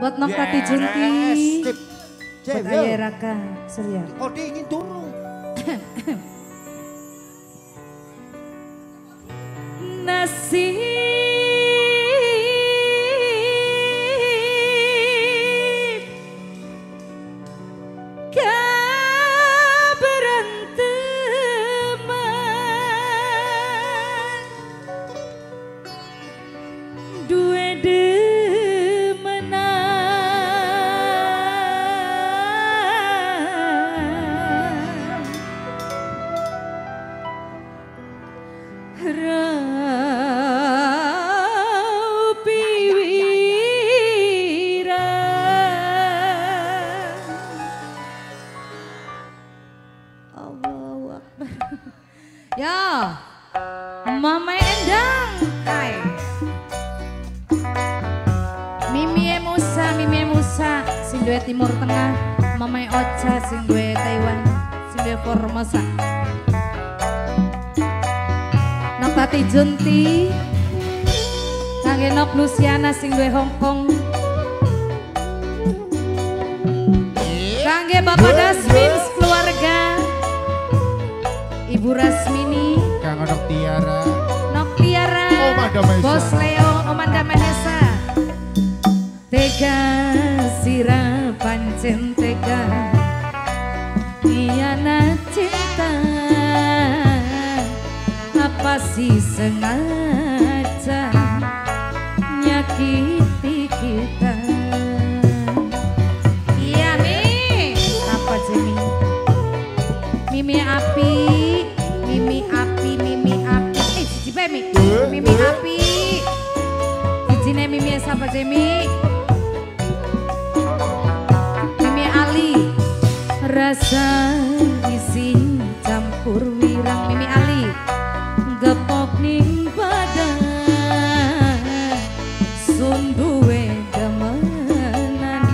Buat Noktati Junti. Sip. Buat Ayah Raka Surya. Oh dia ingin turun. Nasib keberanteman dua ya, Mama Endang, hai. Mimi Musa, sing duwe Timur Tengah. Mama Ocha, sing duwe Taiwan, sing duwe Formosa. Noktati Junti, kangge Nok Luciana, sing duwe Hong Kong. Kangge Bapak Dasmin keluarga. Ibu Rasmini, Kang Nok Tiara, Bos Leo, Omanda Mahesa, Tega Sira Pancen Tega, Iana cinta, apa sih sengaja nyakiti kita? Iya Mi, apa Jemi? Mimi Api. Mimi Api, izinnya Mimi siapa Jemi? Mimi Ali, rasa isin campur wirang. Mimi Ali, gepok ning badan, sunduwe demenan,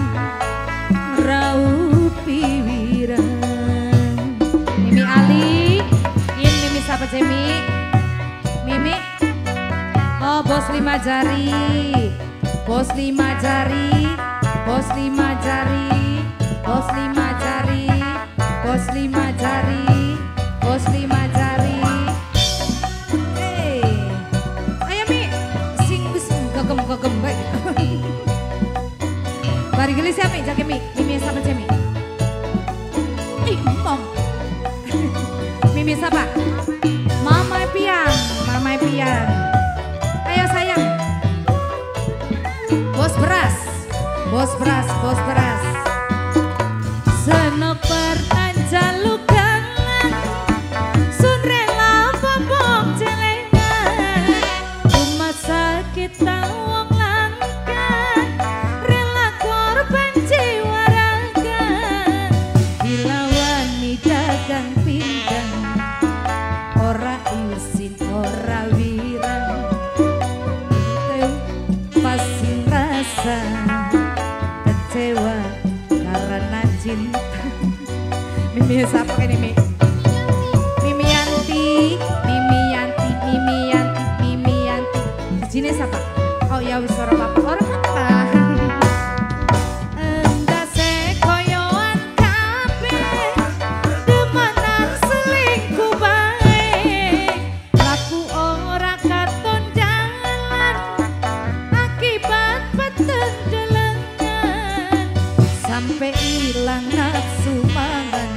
raupi wirang. Mimi Ali, in Mimi siapa Jemi? Mimi, oh bos 5 jari, bos 5 jari, bos 5 jari, bos 5 jari, bos 5 jari, bos 5 jari. Hey, ayo Mi, sing gagem baik. Bari gelis ya Mi, jaga Mi, Mimi siapa Jemi? Ih, mom. Mimi siapa? Mama Pian. Ayo sayang. Bos beras. Senok pertanjal lukangan, sun rela bobok celengan, rumah sakit tawang langgan, rela korban jiwa raga, dilawan ni dagang pinggang, ora isin ora wirang, pasti rasa kecewa karena cinta. Mimi siapa ini Mi? Mimi Yanti. Sini siapa? Oh ya wis ora apa-apa. Ora apa-apa. Sampai hilang nafsu mangan,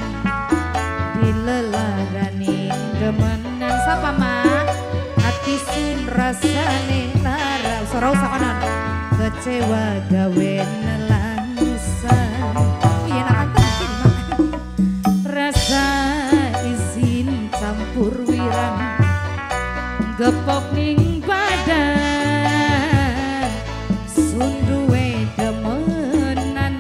dilelarani demenan. Sapa Ma? Hati sun rasane lara, ora usah konon. Kecewa gawe nelangsan. Iya nak anten Ma. Rasa izin campur wirang, gepok ning badan, sunduwe demenan.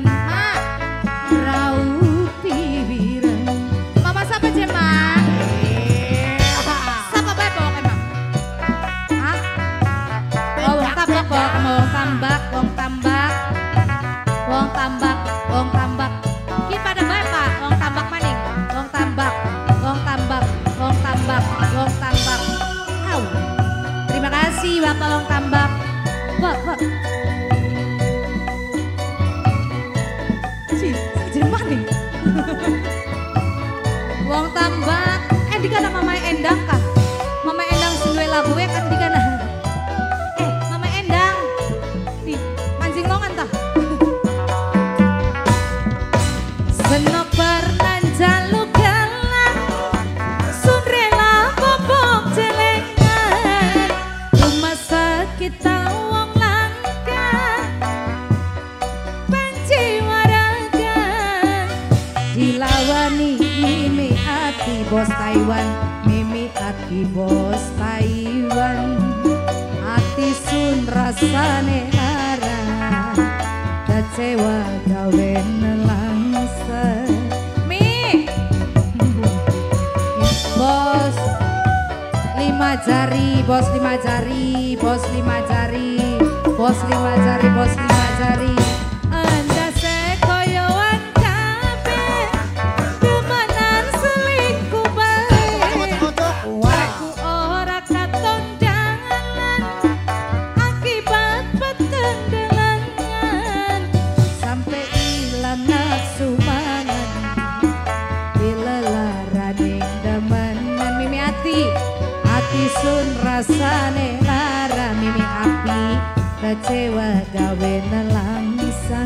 Wong tambak bos Taiwan, Mimi Ati bos Taiwan. Ati sun rasane lara, kecewa gawe nelangsa. Mi bos lima jari, bos lima jari, bos lima jari, bos lima jari, bos lima jari. Anda sekoyoan kabeh, demenan selingkuh bae. Aku ora katon jangan, akibat betendelangan. Sampai ilang nafsu mangan, dilelaraning demenan. Mimi Ati, ati sun rasane lara. Mimi Ati kecewa gawe nelangsa.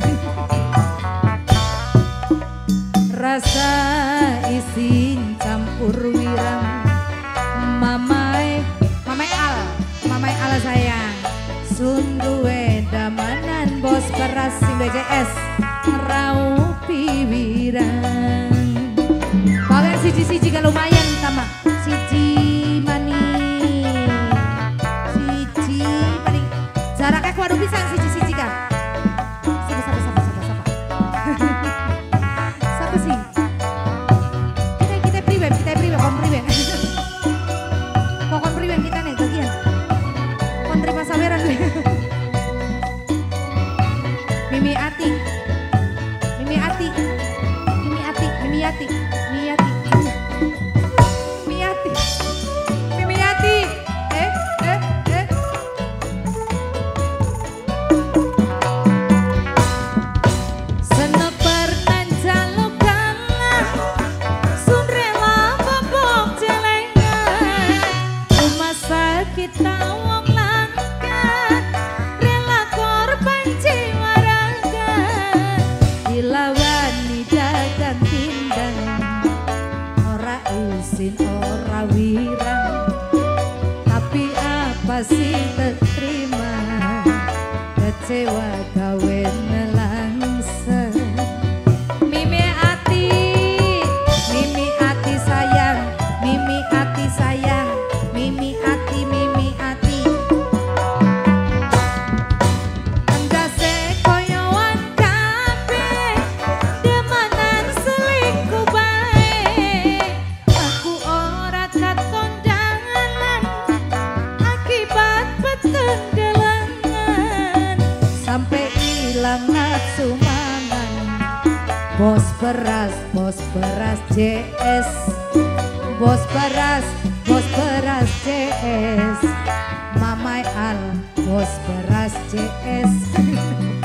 Rasa isin campur wirang. Mamai al sayang. Sun duwe damanan bos beras sing BJS raupi wirang. Bagian siji-siji kan lumayan sama siji maning. Siji maning. Jaraknya kuadu pisang siji-siji kan. Sapa. Sapa sih? Kita priwen, kon priwen. Kon priwen kita nih bagian. Kon terima saweran gue. Mimi Ati. Mimi Ati. Mimi Ati, Mimi Ati. Mimi Ati. Mimi Ati. Mimi Ati. Seneper nan jaluk kangen, sun rela bobok celengan. Rumah sakit tawang langka, rela korban jiwa raga. Dilawani dagang tindang, ora isin ora wirang. Tapi apa sih terima, kecewa gawe nelangsa. Mimi Ati, Mimi Ati sayang, Mimi Ati sayang, Mimi Ati, Mimi Ati. Endase koyoan kabeh, demanan selingkuh bae. Aku ora katon jangan, akibat betendelangan. Sampai ilang nafsu mangan. Bos beras JS. Bos beras JS. Mamai al bos beras JS.